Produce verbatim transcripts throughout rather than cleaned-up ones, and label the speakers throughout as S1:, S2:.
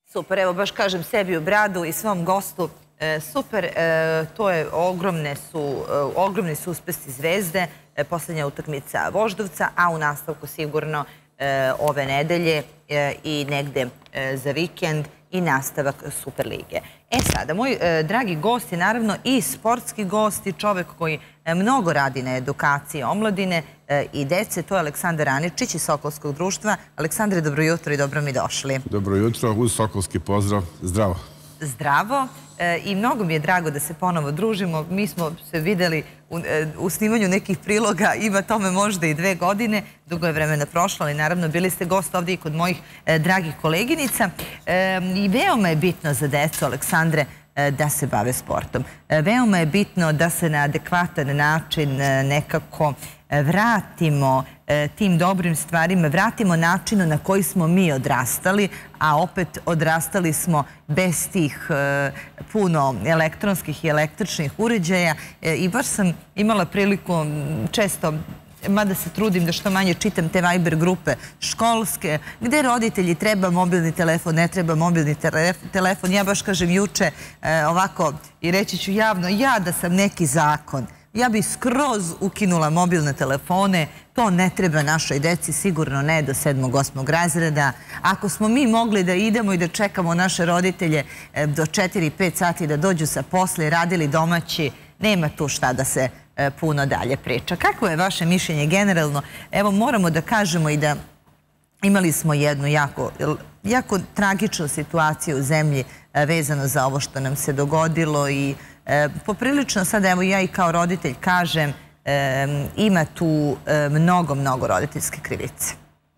S1: Super, evo baš kažem sebi u bradu i svom gostu. Super, to je ogromne su, ogromni su uspesi Zvezde, posljednja utakmica Voždovca, a u nastavku sigurno ove nedelje i negde za vikend i nastavak Superlige. E sada, moj dragi gost je naravno i sportski gost i čovek koji mnogo radi na edukaciji omladine i dece. To je Aleksandar Aničić iz Sokolskog društva. Aleksandre, dobro jutro i dobro mi došli.
S2: Dobro jutro, uz sokolski pozdrav. Zdravo.
S1: Zdravo. I mnogo mi je drago da se ponovo družimo. Mi smo se videli u snimanju nekih priloga, ima tome možda i dve godine, dugo je vremena prošlo, ali naravno bili ste gost ovdje i kod mojih dragih koleginica. I veoma je bitno za decu, Aleksandre, da se bave sportom. Veoma je bitno da se na adekvatan način nekako vratimo tim dobrim stvarima, vratimo načinu na koji smo mi odrastali, a opet odrastali smo bez tih puno elektronskih i električnih uređaja. I baš sam imala priliku često, mada se trudim da što manje čitam te Viber grupe školske, gde roditelji treba mobilni telefon, ne treba mobilni telefon. Ja baš kažem juče ovako i reći ću javno, ja da sam neki zakon, ja bih skroz ukinula mobilne telefone, to ne treba našoj deci, sigurno ne do sedmog, osmog razreda. Ako smo mi mogli da idemo i da čekamo naše roditelje do četiri, pet sati da dođu sa posla i radili domaći, nema tu šta da se puno dalje priča. Kako je vaše mišljenje generalno? Evo, moramo da kažemo i da imali smo jednu jako, jako tragičnu situaciju u zemlji vezano za ovo što nam se dogodilo i poprilično sad, evo ja i kao roditelj kažem, ima tu mnogo, mnogo roditeljske krivice.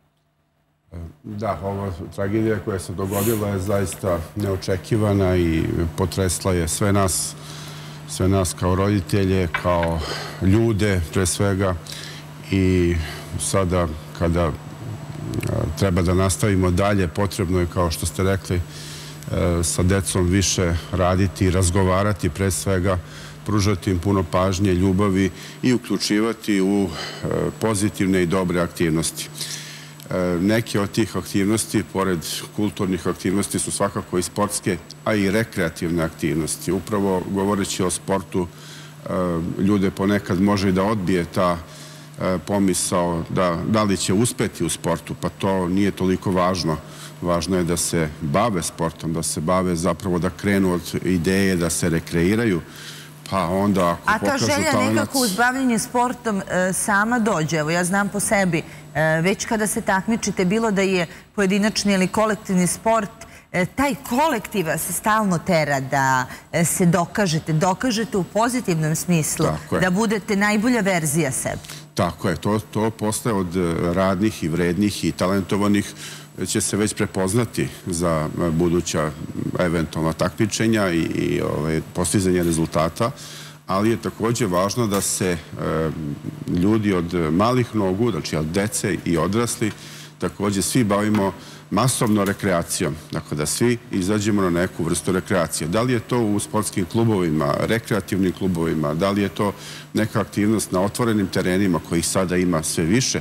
S2: Da, ova tragedija koja se dogodila je zaista neočekivana i potresla je sve nas, sve nas kao roditelje, kao ljude pre svega. I sada kada treba da nastavimo dalje, potrebno je, kao što ste rekli, sa decom više raditi i razgovarati, pre svega pružati im puno pažnje, ljubavi i uključivati u pozitivne i dobre aktivnosti. Neke od tih aktivnosti, pored kulturnih aktivnosti, su svakako i sportske, a i rekreativne aktivnosti. Upravo govoreći o sportu, ljude ponekad može i da odbije ta pomisao da li će uspeti u sportu, pa to nije toliko važno. Važno je da se bave sportom, da se bave zapravo da krenu od ideje, da se rekreiraju, pa onda ako pokažu talent...
S1: A ta želja nekako uz bavljenje sportom sama dođe. Evo, ja znam po sebi, već kada se takmičite, bilo da je pojedinačni ili kolektivni sport, taj kolektiv se stalno tera da se dokažete, dokažete u pozitivnom smislu, da budete najbolja verzija sebe.
S2: Tako je, to postaje od radnih i vrednih i talentovanih, će se već prepoznati za buduća eventualna takmičenja i postizanje rezultata, ali je također važno da se ljudi od malih nogu, znači od dece i odrasli, također svi bavimo masovno rekreacijom, dakle da svi izađemo na neku vrstu rekreacije. Da li je to u sportskim klubovima, rekreativnim klubovima, da li je to neka aktivnost na otvorenim terenima kojih sada ima sve više,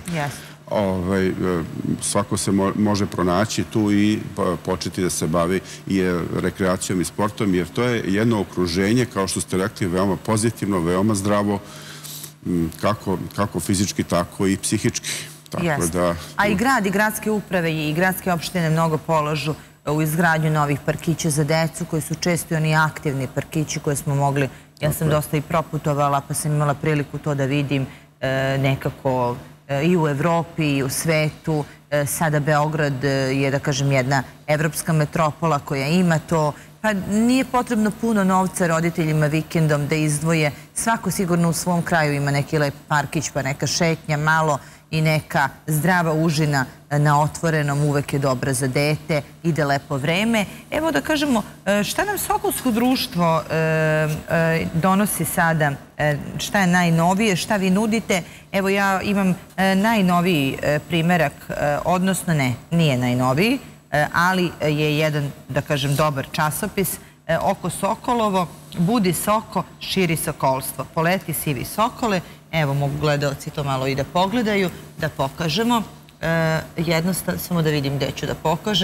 S2: svako se može pronaći tu i početi da se bavi i rekreacijom i sportom, jer to je jedno okruženje, kao što ste rekli, veoma pozitivno, veoma zdravo, kako fizički, tako i psihički.
S1: A i grad i gradske uprave i gradske opštine mnogo polažu u izgradnju novih parkića za decu, koji su često i oni aktivni parkići koje smo mogli, ja sam dosta i proputovala pa sam imala priliku to da vidim nekako i u Evropi i u svetu. Sada Beograd je, da kažem, jedna evropska metropola koja ima to. Pa nije potrebno puno novca roditeljima vikendom da izdvoje. Svako sigurno u svom kraju ima neki lep parkić, pa neka šetnja malo i neka zdrava užina na otvorenom uvek je dobra za dete, ide lepo vreme. Evo da kažemo, šta nam Sokolsko društvo donosi sada, šta je najnovije, šta vi nudite? Evo ja imam najnoviji primerak, odnosno ne, nije najnoviji, ali je jedan, da kažem, dobar časopis, Oko Sokolovo, Budi Soko, širi sokolstvo. Poleti sivi sokole. Evo, mogu gledalci to malo i da pogledaju, da pokažemo. Jednostavno, samo da vidim gde ću da pokažem.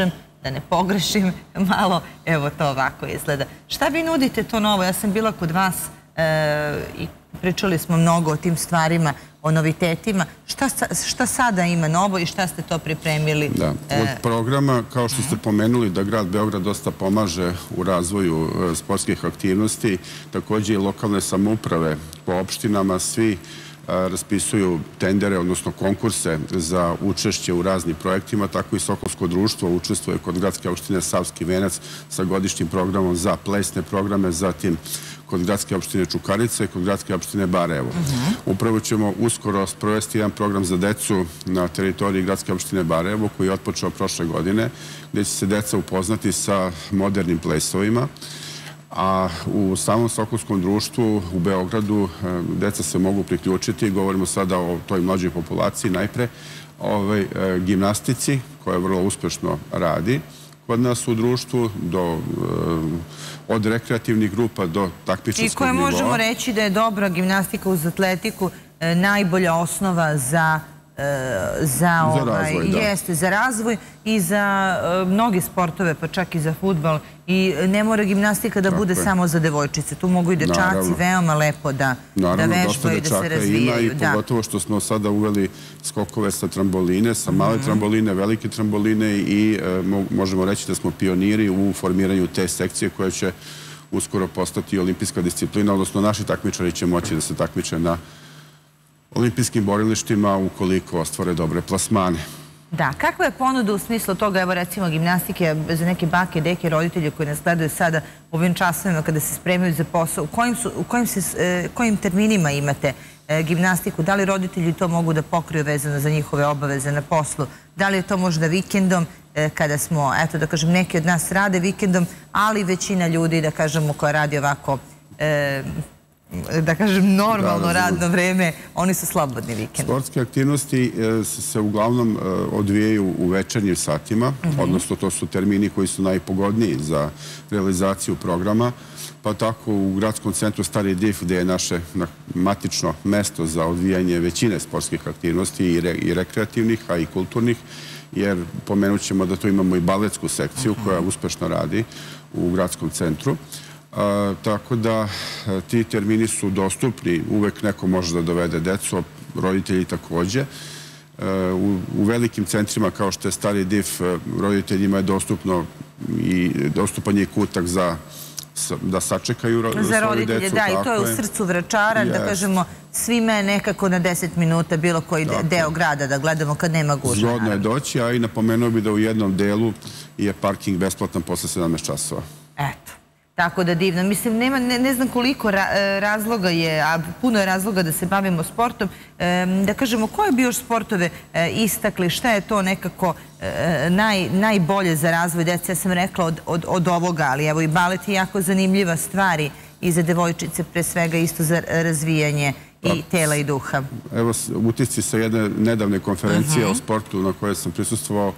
S1: da ne pogrešim malo, evo to ovako izgleda. Šta vi nudite to novo? Ja sam bila kod vas i pričali smo mnogo o tim stvarima, o novitetima. Šta sada ima novo i šta ste to pripremili?
S2: Da, od programa, kao što ste pomenuli, da grad Beograd dosta pomaže u razvoju sportskih aktivnosti, također i lokalne samouprave po opštinama, svi raspisuju tendere, odnosno konkurse za učešće u raznim projektima, tako i Sokolsko društvo učestvuje kod gradske opštine Savski Venac sa godišnjim programom za plesne programe, zatim kod gradske opštine Čukarica i kod gradske opštine Barajevo. Upravo ćemo uskoro sprovesti jedan program za decu na teritoriji gradske opštine Barajevo koji je otpočeo prošle godine, gdje će se deca upoznati sa modernim plesovima. A u samom Sokolskom društvu u Beogradu deca se mogu priključiti, govorimo sada o toj mlađoj populaciji, najpre gimnastici koja vrlo uspešno radi kod nas u društvu, od rekreativnih grupa do takmičarskog nivoa.
S1: I koje možemo reći da je dobra gimnastika uz atletiku najbolja osnova za za razvoj i za mnogi sportove, pa čak i za fudbal. I ne mora gimnastika da bude samo za devojčice. Tu mogu i dečaci veoma lepo da vežbaju i da se razvijaju.
S2: I pogotovo što smo sada uveli skokove sa tramboline, sa male tramboline, velike tramboline i možemo reći da smo pioniri u formiranju te sekcije koja će uskoro postati olimpijska disciplina, odnosno naši takmičari će moći da se takmiče na olimpijskim borilištima ukoliko ostvare dobre plasmane.
S1: Da, kakva je ponuda u smislu toga, evo recimo gimnastike za neke bake, deke, roditelje koji nas gledaju sada u ovim časovima kada se spremaju za posao, u kojim terminima imate gimnastiku, da li roditelji to mogu da pokriju vezano za njihove obaveze na poslu, da li je to možda vikendom kada smo, eto da kažem, neki od nas rade vikendom, ali većina ljudi, da kažemo, koja radi ovako da kažem, normalno radno vreme, oni su slobodni vikend.
S2: Sportske aktivnosti se uglavnom odvijaju u večernjim satima, odnosno to su termini koji su najpogodniji za realizaciju programa, pa tako u gradskom centru Stari Div, gde je naše matično mesto za odvijanje većine sportskih aktivnosti i rekreativnih, a i kulturnih, jer pomenut ćemo da tu imamo i baletsku sekciju koja uspešno radi u gradskom centru. Tako da ti termini su dostupni, uvek neko može da dovede decu, roditelji takođe. U velikim centrima kao što je Stari Div, roditeljima je dostupno i dostupan je kutak za da sačekaju svoju decu.
S1: Za roditelje, da, i to je u srcu Vračara, da kažemo, svima je nekako na deset minuta bilo koji deo grada da gledamo kad nema gužve.
S2: Zgodno je doći, a i napomenuo bi da u jednom delu je parking besplatan posle sedamnaest časova.
S1: Eto. Tako da divno. Mislim, ne znam koliko razloga je, a puno je razloga da se bavimo sportom. Da kažemo, koje bi još sportove istakli? Šta je to nekako najbolje za razvoj dece? Ja sam rekla od ovoga, ali evo i balet je jako zanimljiva stvar i za devojčice, pre svega isto za razvijanje i tela i duha.
S2: Evo, utisci sa jedne nedavne konferencije o sportu na kojoj sam prisustvovao,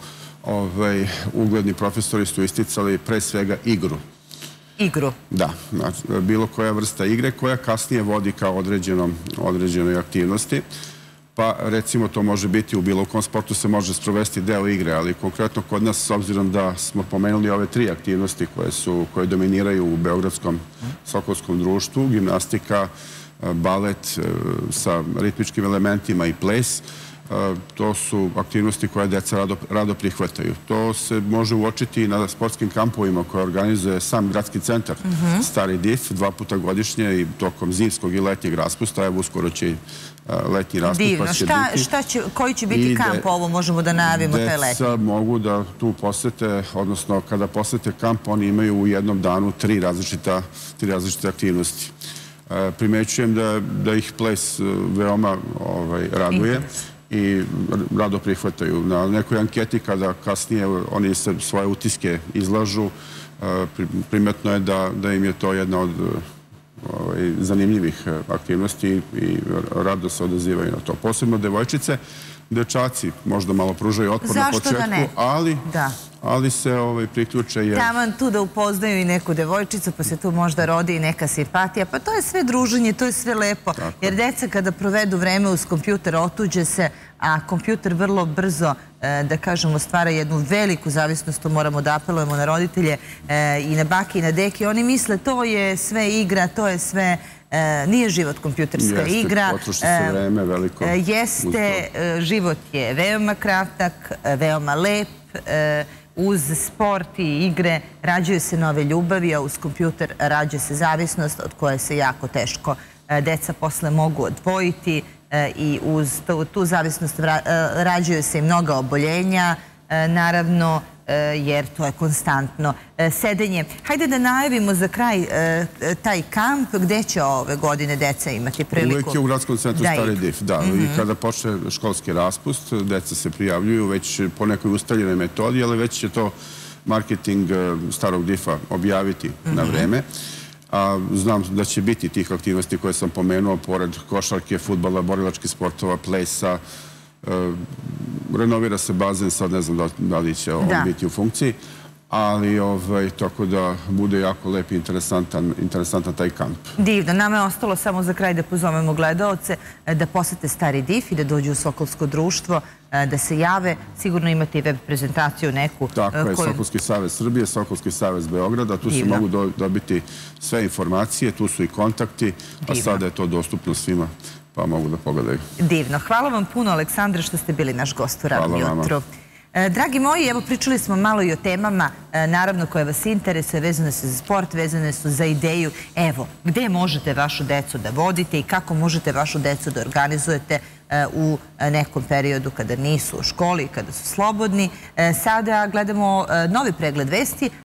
S2: ugledni profesori su isticali pre svega igru.
S1: Igru.
S2: Da, bilo koja vrsta igre koja kasnije vodi kao određenoj aktivnosti. Pa recimo to može biti u bilo kom sportu se može sprovesti deo igre, ali konkretno kod nas, s obzirom da smo pomenuli ove tri aktivnosti koje dominiraju u Beogradskom Sokolskom društvu, gimnastika, balet sa ritmičkim elementima i ples, to su aktivnosti koje deca rado prihvataju. To se može uočiti i na sportskim kampovima koje organizuje sam gradski centar Stari Div, dva puta godišnje i tokom zimskog i letnjeg raspusta. Evo, uskoro će i letnji raspust.
S1: Divno. Koji će biti kamp ovo? Možemo da najavimo taj letnji.
S2: Deca mogu da tu posete, odnosno kada posete kamp, oni imaju u jednom danu tri različite aktivnosti. Primećujem da ih ples veoma raduje i rado prihvataju. Na nekoj anketi kada kasnije oni se svoje utiske izlažu, primetno je da im je to jedna od zanimljivih aktivnosti i rado se odazivaju na to. Posebno devojčice, dečaci možda malo pružaju otpor na početku, ali, ali se ovaj, priključe. Jer...
S1: Taman tu da upoznaju i neku devojčicu, pa se tu možda rodi i neka simpatija. Pa to je sve druženje, to je sve lepo. Tako. Jer deca kada provedu vreme uz kompjuter otuđe se, a kompjuter vrlo brzo, da kažemo, stvara jednu veliku zavisnost, to moramo da apelujemo na roditelje i na bake i na deke. Oni misle to je sve igra, to je sve... Nije život kompjuterska igra.
S2: Jeste, potroši se vreme veliko.
S1: Jeste, život je veoma kratak, veoma lep. Uz sport i igre rađaju se nove ljubavi, a uz kompjuter rađa se zavisnost od koje se jako teško deca posle mogu odvojiti i uz tu zavisnost rađaju se i mnoga oboljenja, naravno, jer to je konstantno sedenje. Hajde da najavimo za kraj taj kamp. Gde će ove godine deca imati priliku?
S2: Uvijek je u gradskom centru Stari Div, da. I kada počne školski raspust, deca se prijavljuju već po nekoj ustaljenoj metodi, ali već će to marketing Starog Difa objaviti na vreme. Znam da će biti tih aktivnosti koje sam pomenuo, pored košarke, fudbala, borilačkih sportova, plesa. Renovira se bazen, sad ne znam da li će on biti u funkciji, ali tako da bude jako lep i interesantan taj kamp.
S1: Divno. Nama je ostalo samo za kraj da pozovemo gledaoce da posete Stari Dif i da dođu u Sokolsko društvo, da se jave. Sigurno imate i web prezentaciju neku.
S2: Tako je, Sokolski savez Srbije, Sokolski savez Beograda. Tu se mogu dobiti sve informacije, tu su i kontakti, a sada je to dostupno svima, pa mogu da pogledaju.
S1: Divno. Hvala vam puno, Aleksandre, što ste bili naš gost u Radnom jutru. Dragi moji, evo pričali smo malo i o temama, naravno, koje vas interesuje, vezane su za sport, vezane su za ideju. Evo, gde možete vašu decu da vodite i kako možete vašu decu da organizujete u nekom periodu kada nisu u školi, kada su slobodni. Sada gledamo novi pregled vesti.